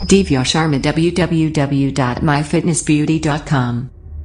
Divya Sharma www.myfitnessbeauty.com।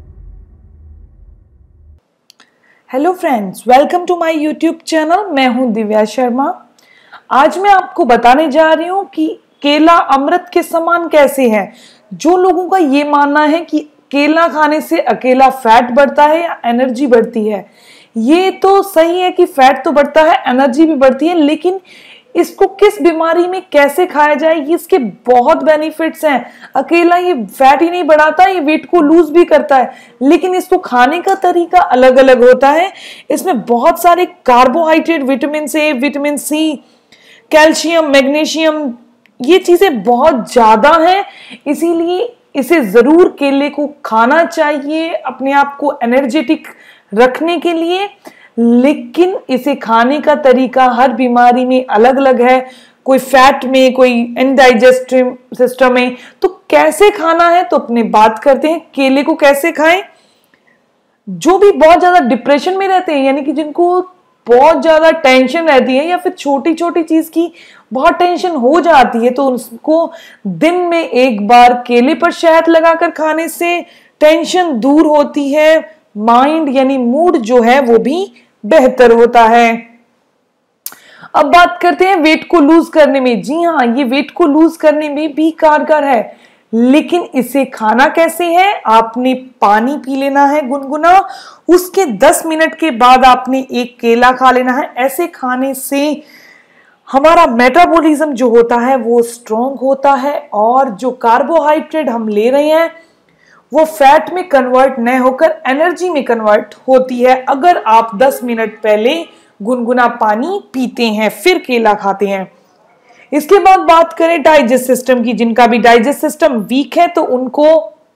Hello friends, welcome to my YouTube channel. मैं हूं दिव्या शर्मा। आज मैं आपको बताने जा रही हूं कि केला अमृत के समान कैसे है। जो लोगों का ये मानना है कि केला खाने से अकेला फैट बढ़ता है या एनर्जी बढ़ती है, ये तो सही है कि फैट तो बढ़ता है, एनर्जी भी बढ़ती है, लेकिन इसको किस बीमारी में कैसे खाया जाए, ये इसके बहुत बेनिफिट्स हैं। अकेला ये फैट ही नहीं बढ़ाता, ये वेट को लूज भी करता है, लेकिन इसको खाने का तरीका अलग अलग होता है। इसमें बहुत सारे carbohydrate, vitamin A, vitamin C, calcium, magnesium, ये चीजें बहुत ज्यादा हैं। इसीलिए इसे जरूर केले को खाना चाहिए अपने आप को एनर्जेटिक रखने के लिए, लेकिन इसे खाने का तरीका हर बीमारी में अलग अलग है। कोई फैट में, कोई इनडाइजेस्टिव सिस्टम में, तो कैसे खाना है तो अपने बात करते हैं। केले को कैसे खाएं? जो भी बहुत ज्यादा डिप्रेशन में रहते हैं, यानी कि जिनको बहुत ज्यादा टेंशन रहती है या फिर छोटी छोटी चीज की बहुत टेंशन हो जाती है, तो उसको दिन में एक बार केले पर शहद लगाकर खाने से टेंशन दूर होती है। माइंड यानी मूड जो है वो भी बेहतर होता है। अब बात करते हैं वेट को लूज करने में। जी हाँ, ये वेट को लूज करने में भी कारगर है, लेकिन इसे खाना कैसे है? आपने पानी पी लेना है गुनगुना, उसके 10 मिनट के बाद आपने एक केला खा लेना है। ऐसे खाने से हमारा मेटाबॉलिज्म जो होता है वो स्ट्रॉन्ग होता है, और जो कार्बोहाइड्रेट हम ले रहे हैं वो फैट में कन्वर्ट न होकर एनर्जी में कन्वर्ट होती है, अगर आप 10 मिनट पहले गुनगुना पानी पीते हैं फिर केला खाते हैं। इसके बाद बात करें डाइजेस्ट सिस्टम की। जिनका भी डाइजेस्ट सिस्टम वीक है तो उनको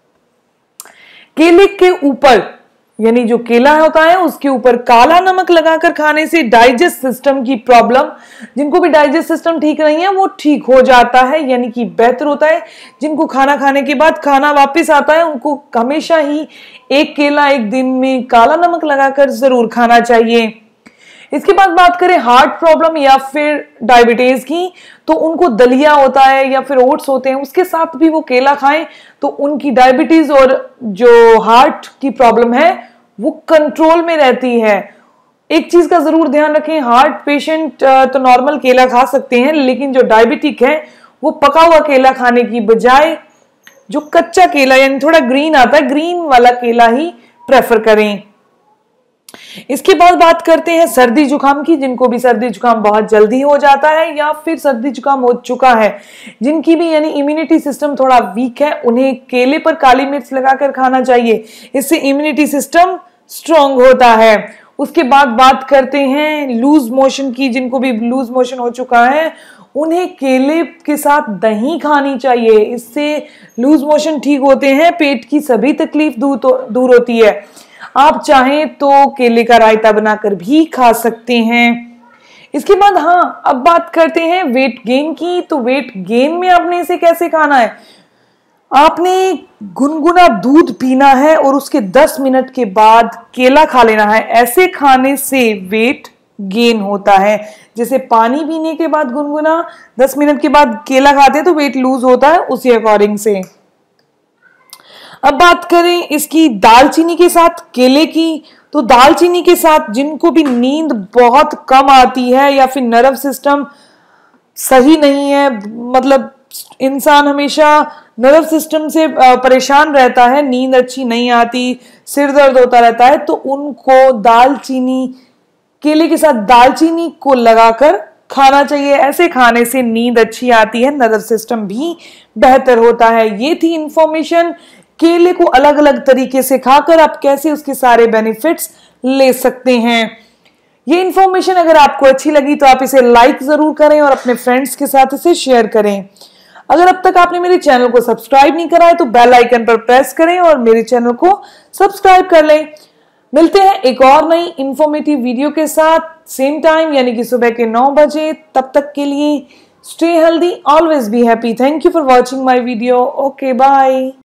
केले के ऊपर, यानी जो केला होता है उसके ऊपर काला नमक लगाकर खाने से डाइजेस्ट सिस्टम की प्रॉब्लम, जिनको भी डाइजेस्ट सिस्टम ठीक नहीं है वो ठीक हो जाता है, यानी कि बेहतर होता है। जिनको खाना खाने के बाद खाना वापस आता है उनको हमेशा ही एक केला एक दिन में काला नमक लगाकर जरूर खाना चाहिए। इसके बाद बात करें हार्ट प्रॉब्लम या फिर डायबिटीज की, तो उनको दलिया होता है या फिर ओट्स होते हैं, उसके साथ भी वो केला खाएं तो उनकी डायबिटीज और जो हार्ट की प्रॉब्लम है वो कंट्रोल में रहती है। एक चीज का जरूर ध्यान रखें, हार्ट पेशेंट तो नॉर्मल केला खा सकते हैं, लेकिन जो डायबिटिक है वो पका हुआ केला खाने की बजाय जो कच्चा केला यानी थोड़ा ग्रीन आता है, ग्रीन वाला केला ही प्रेफर करें। इसके बाद बात करते हैं सर्दी जुकाम की। जिनको भी सर्दी जुकाम बहुत जल्दी हो जाता है या फिर सर्दी जुकाम हो चुका है, जिनकी भी यानी इम्यूनिटी सिस्टम थोड़ा वीक है, उन्हें केले पर काली मिर्च लगाकर खाना चाहिए। इससे इम्यूनिटी सिस्टम स्ट्रॉन्ग होता है। उसके बाद बात करते हैं लूज मोशन की। जिनको भी लूज मोशन हो चुका है उन्हें केले के साथ दही खानी चाहिए। इससे लूज मोशन ठीक होते हैं, पेट की सभी तकलीफ दूर होती है। आप चाहें तो केले का रायता बनाकर भी खा सकते हैं। इसके बाद हाँ, अब बात करते हैं वेट गेन की। तो वेट गेन में आपने इसे कैसे खाना है? आपने गुनगुना दूध पीना है और उसके 10 मिनट के बाद केला खा लेना है। ऐसे खाने से वेट गेन होता है। जैसे पानी पीने के बाद गुनगुना 10 मिनट के बाद केला खाते हैं तो वेट लूज होता है, उसी अकॉर्डिंग से। अब बात करें इसकी दालचीनी के साथ केले की। तो दालचीनी के साथ जिनको भी नींद बहुत कम आती है या फिर नर्व सिस्टम सही नहीं है, मतलब इंसान हमेशा नर्व सिस्टम से परेशान रहता है, नींद अच्छी नहीं आती, सिर दर्द होता रहता है, तो उनको दालचीनी, केले के साथ दालचीनी को लगाकर खाना चाहिए। ऐसे खाने से नींद अच्छी आती है, नर्व सिस्टम भी बेहतर होता है। ये थी इंफॉर्मेशन। केले को अलग अलग तरीके से खाकर आप कैसे उसके सारे बेनिफिट्स ले सकते हैं। ये इंफॉर्मेशन अगर आपको अच्छी लगी तो आप इसे लाइक जरूर करें और अपने फ्रेंड्स के साथ इसे शेयर करें। अगर अब तक आपने मेरे चैनल को सब्सक्राइब नहीं करा है तो बेल आइकन पर प्रेस करें और मेरे चैनल को सब्सक्राइब कर लें। मिलते हैं एक और नई इंफॉर्मेटिव वीडियो के साथ, सेम टाइम यानी कि सुबह के 9 बजे। तब तक के लिए stay healthy, always be happy. Thank you for watching my video. Okay, bye.